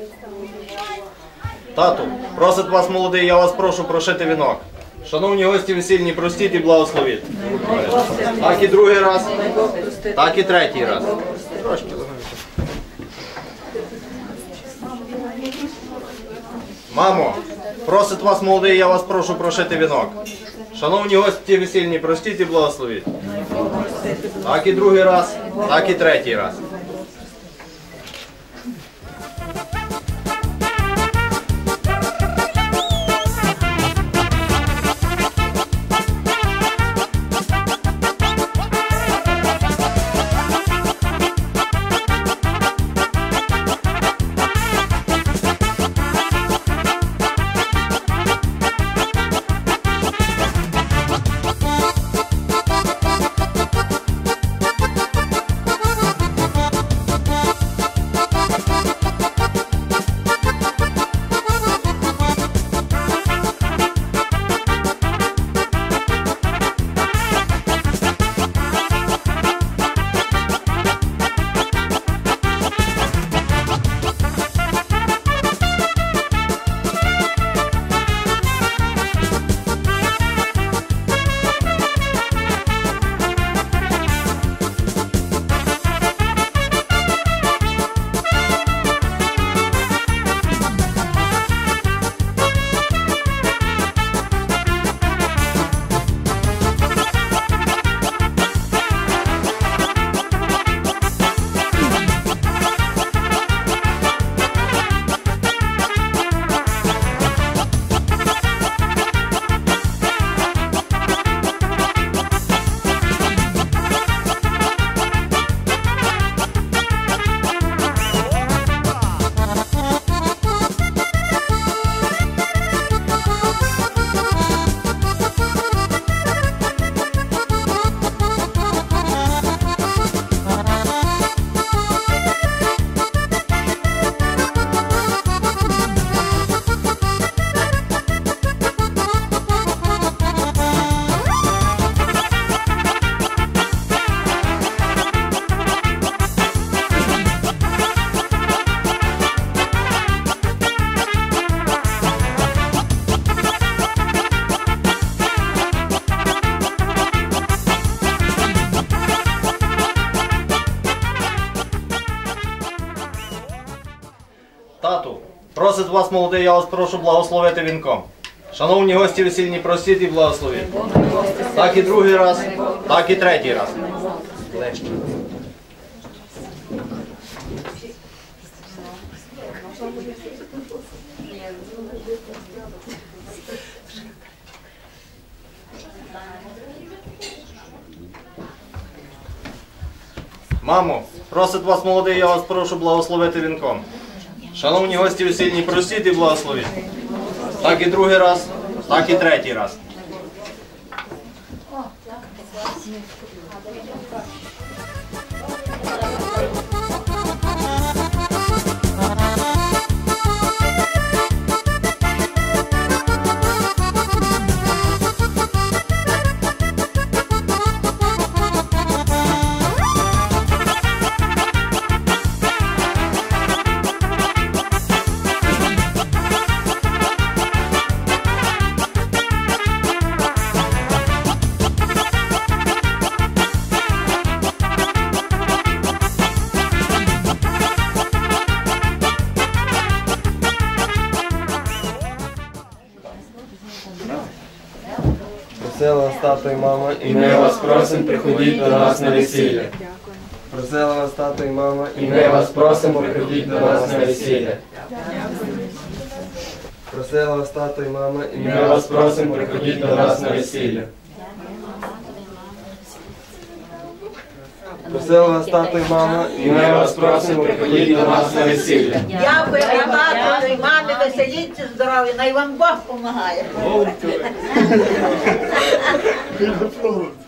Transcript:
Тату, просить вас молодий, я вас прошу прошити вінок. Шановні гості весільні, простіть і благословіть. Так і другий раз, так і третій раз. Трошки. Мамо, просить вас молодий, я вас прошу прошити вінок. Шановні гості весільні, простіть і благословіть. Так і другий раз, так і третій раз. Тату, просить вас молодий, я вас прошу благословити вінком. Шановні гості весільні, простіть і благословіть. Так і другий раз, так і третій раз. Мамо, просить вас молодий, я вас прошу благословити вінком. Шановні гості весільні, простіть і благословіть. Так і другий раз, так і третій раз. Просила вас тато і мама, І ми вас просимо, приходіть до нас на весілля. Просила вас тато і мама, І ми вас просимо, приходіть до нас на весілля. Просила вас тато і мама, І ми вас просимо, приходіть до нас на весілля. Просила вас тато і мама, І ми вас просимо, приходіть до нас на весілля. Дякую, тато і мамі, веселіться, здоров'я, най вам Бог помагає.